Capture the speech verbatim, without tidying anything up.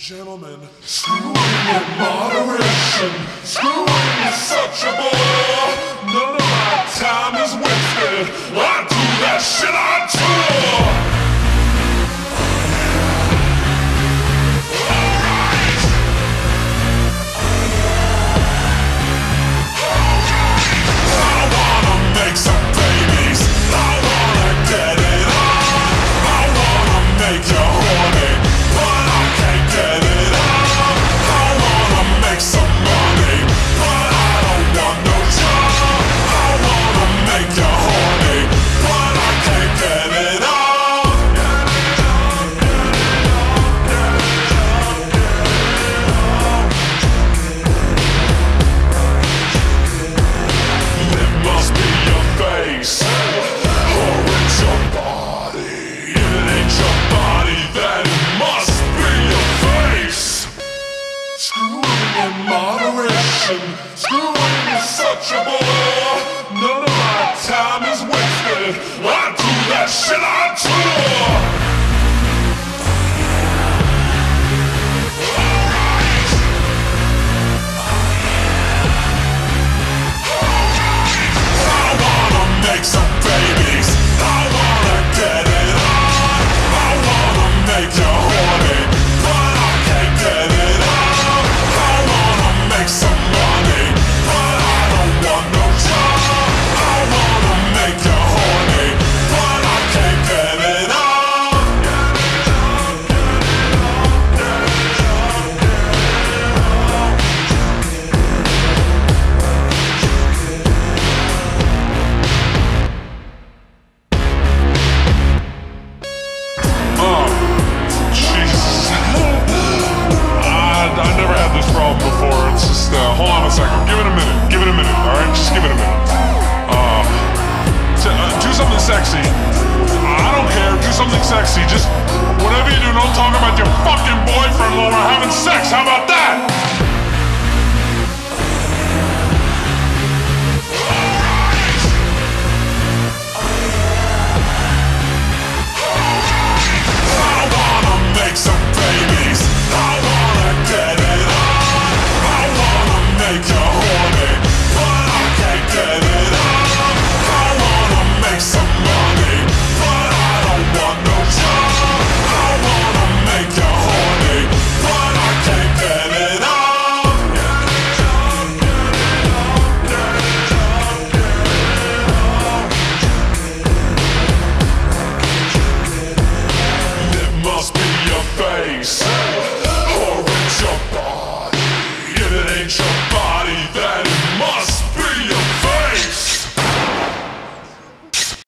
Gentlemen, screwing in moderation, screwing is such a bore. None of my time is wasted, I do that shit on tour. Alright, I wanna make some babies, I wanna get it on, I wanna make you horny, but I can't get it on. I wanna make some money, but I don't want no job. I wanna make you horny, but I can't get it on. It must be your face, or it's your body. If it ain't your body, then it must be your face. Screwing in moderation, screwing is such a bore. None of my time is wasted, I do that shit on tour. Alright, I wanna make some babies, I wanna get it on, I wanna make you horny, but I can't get it on. I wanna make some money, but I don't want no job. I wanna make you horny, but I can't get it on. Oh, Jesus. I, I never had this problem before. It's just, uh, hold on a second. Give it a minute. Give it a minute, alright? Just give it a minute. Uh, t- uh, do something sexy. I don't care. Do something sexy. Just, whatever you do, don't talk about your fucking boyfriend while we're having sex. How about